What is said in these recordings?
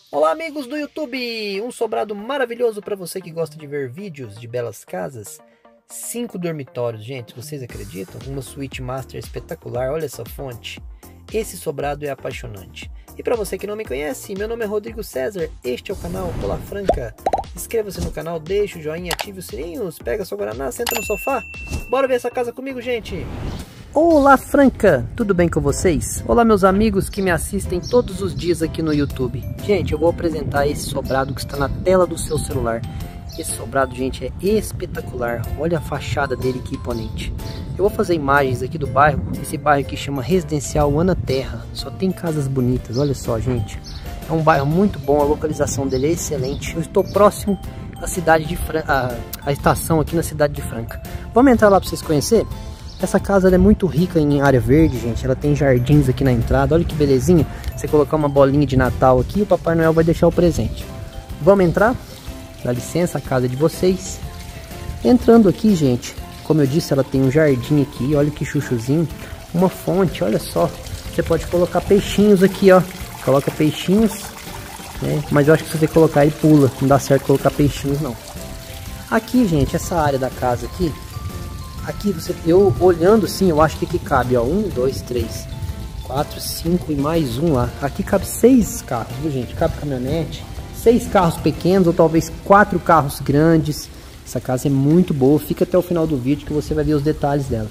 Olá amigos do YouTube, um sobrado maravilhoso para você que gosta de ver vídeos de belas casas. 5 dormitórios, gente, vocês acreditam? Uma suíte master espetacular, olha essa fonte. Esse sobrado é apaixonante. E para você que não me conhece, meu nome é Rodrigo César, este é o canal Pola Franca. Inscreva-se no canal, deixe o joinha, ative os sininhos, pega seu guaraná, senta no sofá. Bora ver essa casa comigo, gente! Olá Franca, tudo bem com vocês? Olá meus amigos que me assistem todos os dias aqui no YouTube. Gente, eu vou apresentar esse sobrado que está na tela do seu celular. Esse sobrado, gente, é espetacular. Olha a fachada dele, que imponente. Eu vou fazer imagens aqui do bairro. Esse bairro aqui chama Residencial Ana Terra. Só tem casas bonitas, olha só, gente. É um bairro muito bom, a localização dele é excelente. Eu estou próximo à cidade de Franca, a estação aqui na cidade de Franca. Vamos entrar lá para vocês conhecerem? Essa casa é muito rica em área verde, gente. Ela tem jardins aqui na entrada. Olha que belezinha. Você colocar uma bolinha de Natal aqui, o Papai Noel vai deixar o presente. Vamos entrar? Dá licença, a casa é de vocês. Entrando aqui, gente, como eu disse, ela tem um jardim aqui. Olha que chuchuzinho. Uma fonte, olha só. Você pode colocar peixinhos aqui, ó. Coloca peixinhos, né? Mas eu acho que se você colocar ele pula. Não dá certo colocar peixinhos, não. Aqui, gente, essa área da casa aqui. Aqui, eu olhando assim, eu acho que aqui cabe, ó, 1, 2, 3, 4, 5 e mais um lá. Aqui cabe 6 carros, viu, gente? Cabe caminhonete, 6 carros pequenos ou talvez 4 carros grandes. Essa casa é muito boa, fica até o final do vídeo que você vai ver os detalhes dela.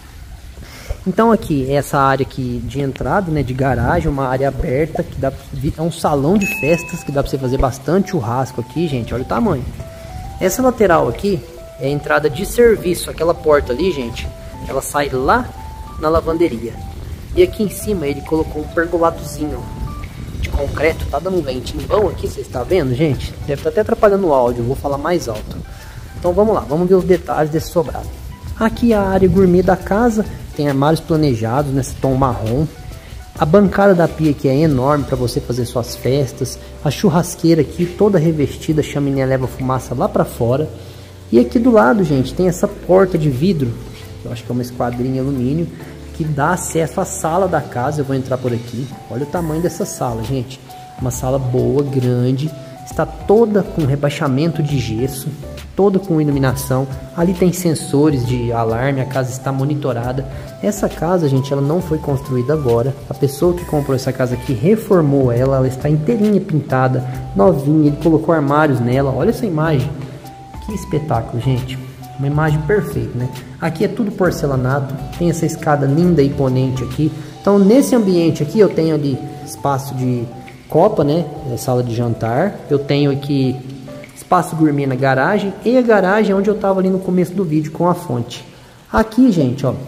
Então aqui, essa área aqui de entrada, né, de garagem, uma área aberta, que dá, é um salão de festas, que dá pra você fazer bastante churrasco aqui, gente, olha o tamanho. Essa lateral aqui é a entrada de serviço, aquela porta ali, gente, ela sai lá na lavanderia. E aqui em cima ele colocou um pergoladozinho de concreto, tá dando um ventinho bom aqui, vocês estão vendo, gente? Deve estar até atrapalhando o áudio, eu vou falar mais alto. Então vamos lá, vamos ver os detalhes desse sobrado. Aqui a área gourmet da casa, tem armários planejados nesse tom marrom. A bancada da pia aqui é enorme para você fazer suas festas. A churrasqueira aqui toda revestida, a chaminé leva fumaça lá para fora. E aqui do lado, gente, tem essa porta de vidro, eu acho que é uma esquadrinha alumínio, que dá acesso à sala da casa. Eu vou entrar por aqui. Olha o tamanho dessa sala, gente. Uma sala boa, grande, está toda com rebaixamento de gesso, toda com iluminação. Ali tem sensores de alarme, a casa está monitorada. Essa casa, gente, ela não foi construída agora. A pessoa que comprou essa casa aqui reformou ela, ela está inteirinha pintada, novinha, ele colocou armários nela. Olha essa imagem. Que espetáculo, gente. Uma imagem perfeita, né? Aqui é tudo porcelanato. Tem essa escada linda e imponente aqui. Então, nesse ambiente aqui, eu tenho ali espaço de copa, né? Sala de jantar. Eu tenho aqui espaço gourmet na garagem. E a garagem onde eu tava ali no começo do vídeo com a fonte. Aqui, gente, ó.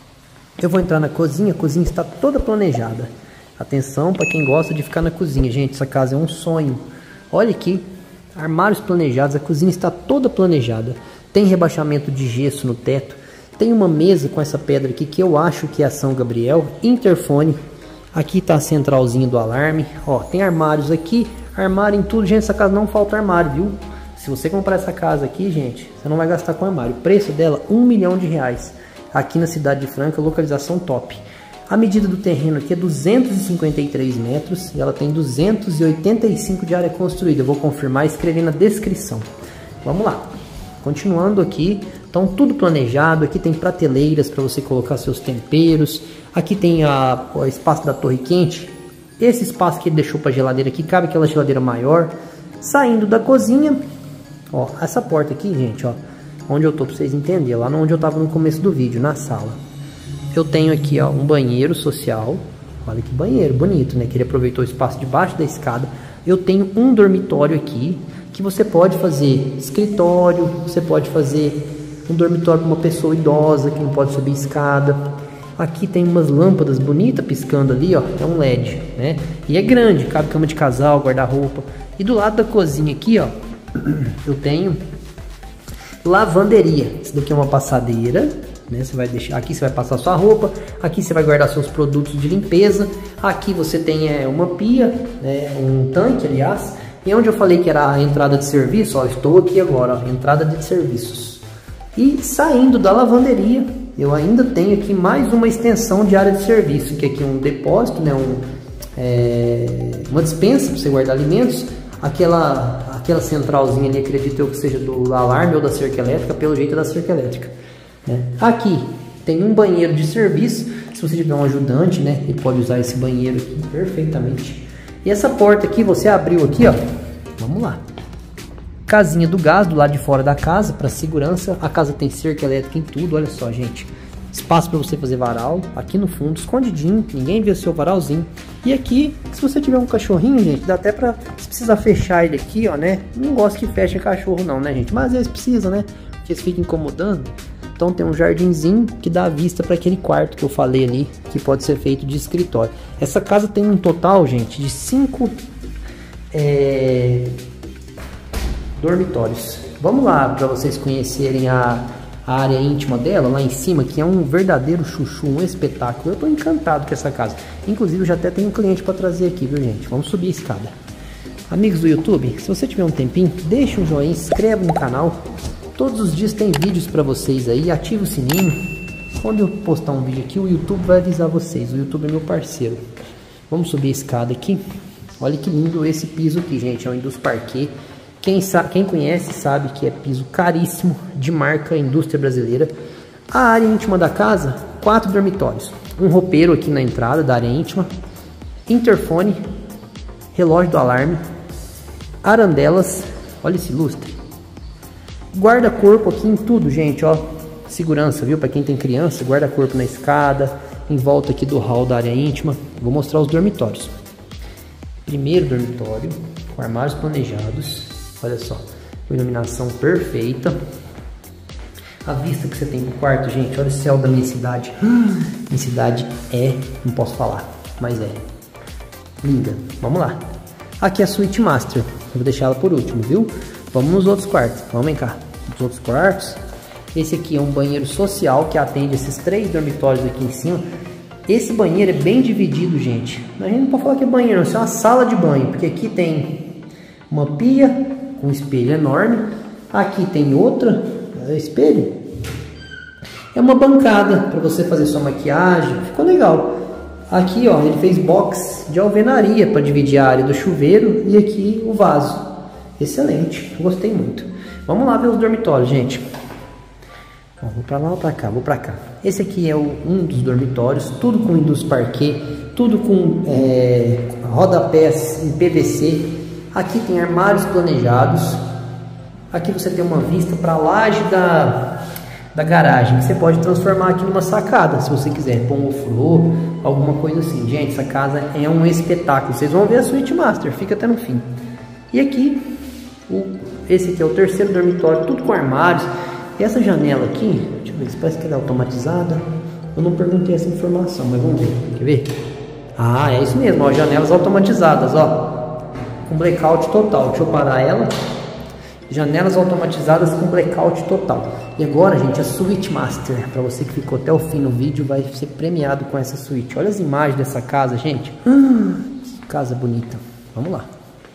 Eu vou entrar na cozinha. A cozinha está toda planejada. Atenção para quem gosta de ficar na cozinha, gente. Essa casa é um sonho. Olha aqui. Armários planejados, a cozinha está toda planejada. Tem rebaixamento de gesso no teto. Tem uma mesa com essa pedra aqui que eu acho que é a São Gabriel. Interfone. Aqui está a centralzinha do alarme. Ó, tem armários aqui. Armário em tudo. Gente, essa casa não falta armário, viu? Se você comprar essa casa aqui, gente, você não vai gastar com armário. O preço dela, R$1 milhão. Aqui na cidade de Franca, localização top. A medida do terreno aqui é 253 metros e ela tem 285 de área construída. Eu vou confirmar e escrever na descrição. Vamos lá. Continuando aqui, então tudo planejado. Aqui tem prateleiras para você colocar seus temperos. Aqui tem o espaço da torre quente. Esse espaço que ele deixou para geladeira aqui, cabe aquela geladeira maior. Saindo da cozinha, ó, essa porta aqui, gente, ó, onde eu tô para vocês entenderem, lá onde eu tava no começo do vídeo, na sala. Eu tenho aqui, ó, um banheiro social. Olha que banheiro bonito, né? Que ele aproveitou o espaço debaixo da escada. Eu tenho um dormitório aqui, que você pode fazer escritório, você pode fazer um dormitório para uma pessoa idosa que não pode subir escada. Aqui tem umas lâmpadas bonitas piscando ali, ó, é um LED, né? E é grande, cabe cama de casal, guarda-roupa. E do lado da cozinha aqui, ó, eu tenho lavanderia. Isso daqui é uma passadeira, né? Você vai deixar aqui, você vai passar sua roupa. Aqui você vai guardar seus produtos de limpeza. Aqui você tem uma pia, né? Um tanque, aliás. E onde eu falei que era a entrada de serviço, ó, estou aqui agora, ó, entrada de serviços. E saindo da lavanderia, eu ainda tenho aqui mais uma extensão de área de serviço, que aqui é um depósito, né? uma despensa para você guardar alimentos. Aquela centralzinha ali, acredito eu que seja do alarme ou da cerca elétrica, pelo jeito é da cerca elétrica, né? Aqui tem um banheiro de serviço, se você tiver um ajudante, né, ele pode usar esse banheiro aqui perfeitamente. E essa porta aqui, você abriu aqui, ó, vamos lá. Casinha do gás do lado de fora da casa, para segurança. A casa tem cerca elétrica em tudo, olha só, gente. Espaço para você fazer varal, aqui no fundo, escondidinho, ninguém vê o seu varalzinho. E aqui, se você tiver um cachorrinho, gente, dá até pra, se precisar fechar ele aqui, ó, né? Não gosto que feche cachorro não, né, gente? Mas às vezes precisa, né? Porque eles ficam incomodando. Então tem um jardinzinho que dá vista para aquele quarto que eu falei ali, que pode ser feito de escritório. Essa casa tem um total, gente, de 5 dormitórios. Vamos lá para vocês conhecerem a área íntima dela, lá em cima, que é um verdadeiro chuchu, um espetáculo. Eu tô encantado com essa casa. Inclusive eu já até tenho um cliente para trazer aqui, viu, gente? Vamos subir a escada. Amigos do YouTube, se você tiver um tempinho, deixa um joinha, se inscreve no canal. Todos os dias tem vídeos para vocês aí, ativa o sininho. Quando eu postar um vídeo aqui, o YouTube vai avisar vocês. O YouTube é meu parceiro. Vamos subir a escada aqui. Olha que lindo esse piso aqui, gente. É um Indus Parquet. Quem conhece sabe que é piso caríssimo, de marca indústria brasileira. A área íntima da casa, 4 dormitórios. Um roupeiro aqui na entrada da área íntima. Interfone, relógio do alarme, arandelas, olha esse lustre. Guarda-corpo aqui em tudo, gente, ó. Segurança, viu? Para quem tem criança, guarda-corpo na escada, em volta aqui do hall da área íntima. Vou mostrar os dormitórios. Primeiro dormitório, com armários planejados. Olha só, iluminação perfeita. A vista que você tem no quarto, gente, olha o céu da minha cidade. Minha cidade não posso falar, mas é linda. Vamos lá. Aqui é a suíte master, eu vou deixar ela por último, viu? Vamos nos outros quartos, vamos cá. Nos outros quartos. Esse aqui é um banheiro social que atende esses 3 dormitórios aqui em cima. Esse banheiro é bem dividido, gente. A gente não pode falar que é banheiro, isso é uma sala de banho, porque aqui tem uma pia com um espelho enorme. Aqui tem outra, espelho. É uma bancada para você fazer sua maquiagem, ficou legal. Aqui, ó, ele fez box de alvenaria para dividir a área do chuveiro e aqui o vaso. Excelente, gostei muito. Vamos lá ver os dormitórios, gente. Bom, vou para lá ou para cá? Vou para cá. Esse aqui é um dos dormitórios, tudo com Indus Parquet, tudo com rodapés em PVC. Aqui tem armários planejados. Aqui você tem uma vista para a laje da garagem, que você pode transformar aqui numa sacada, se você quiser, pôr um ofurô, alguma coisa assim. Gente, essa casa é um espetáculo. Vocês vão ver a suíte master, fica até no fim. E aqui, esse aqui é o terceiro dormitório, tudo com armários. E essa janela aqui, deixa eu ver, parece que ela é automatizada. Eu não perguntei essa informação, mas vamos ver. Quer ver? Ah, é isso mesmo, ó, janelas automatizadas, ó, com blackout total. Deixa eu parar ela. Janelas automatizadas com blackout total. E agora, gente, a suíte master, para você que ficou até o fim no vídeo, vai ser premiado com essa suíte. Olha as imagens dessa casa, gente. Que casa bonita. Vamos lá.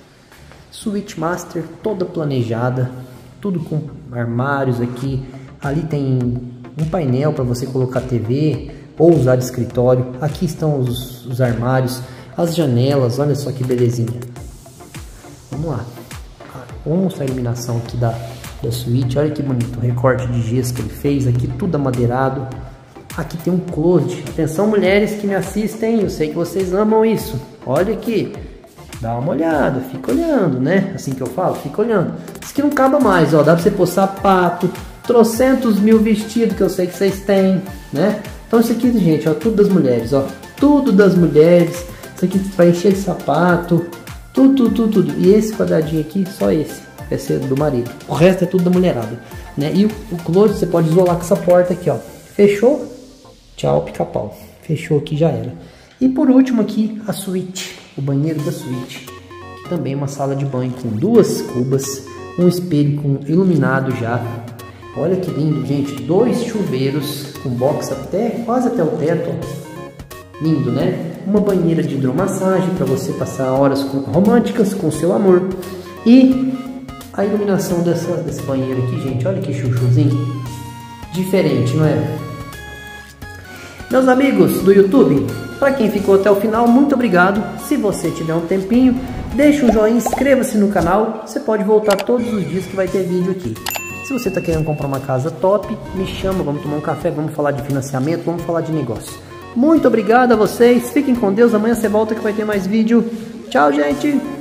Suíte master toda planejada, tudo com armários aqui. Ali tem um painel para você colocar TV ou usar de escritório. Aqui estão os armários, as janelas. Olha só que belezinha. Vamos lá. Vamos mostrar a iluminação aqui da suíte. Olha que bonito, o recorte de gesso que ele fez. Aqui tudo amadeirado. Aqui tem um closet. Atenção, mulheres que me assistem, eu sei que vocês amam isso. Olha aqui, dá uma olhada, fica olhando, né? Assim que eu falo, fica olhando. Isso aqui não acaba mais, ó. Dá pra você pôr sapato, trocentos mil vestidos que eu sei que vocês têm, né? Então isso aqui, gente, ó, tudo das mulheres, ó. Tudo das mulheres. Isso aqui pra encher de sapato. Tudo. E esse quadradinho aqui, só esse. Vai ser do marido. O resto é tudo da mulherada, né? E o closet você pode isolar com essa porta aqui, ó. Fechou? Tchau, pica-pau. Fechou aqui, já era. E por último aqui, a suíte. O banheiro da suíte. Também uma sala de banho com 2 cubas. Um espelho com iluminado já. Olha que lindo, gente. 2 chuveiros com box quase até o teto. Lindo, né? Uma banheira de hidromassagem para você passar horas românticas com seu amor. E a iluminação desse banheiro aqui, gente. Olha que chuchuzinho. Diferente, não é? Meus amigos do YouTube, para quem ficou até o final, muito obrigado. Se você tiver um tempinho, deixa um joinha, inscreva-se no canal. Você pode voltar todos os dias que vai ter vídeo aqui. Se você está querendo comprar uma casa top, me chama, vamos tomar um café, vamos falar de financiamento, vamos falar de negócio. Muito obrigado a vocês, fiquem com Deus, amanhã você volta que vai ter mais vídeo. Tchau, gente!